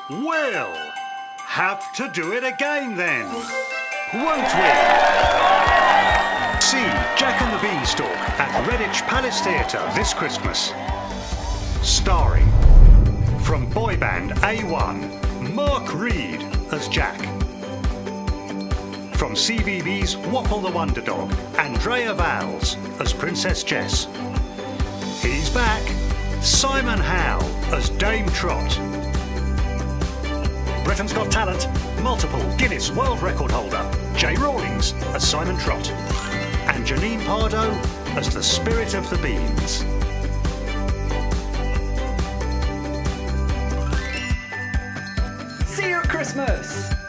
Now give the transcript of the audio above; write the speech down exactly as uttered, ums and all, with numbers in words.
We'll have to do it again then, won't we? See Jack and the Beanstalk at Redditch Palace Theatre this Christmas. Starring, from Boyband A one, Mark Reed as Jack. From CBeebies, Waffle the Wonder Dog, Andrea Valls as Princess Jess. He's back, Simon Howe as Dame Trott. Britain's Got Talent, multiple Guinness World Record holder, J. Rawlings as Simon Trott. And Janine Pardo as the Spirit of the Beans. See you at Christmas!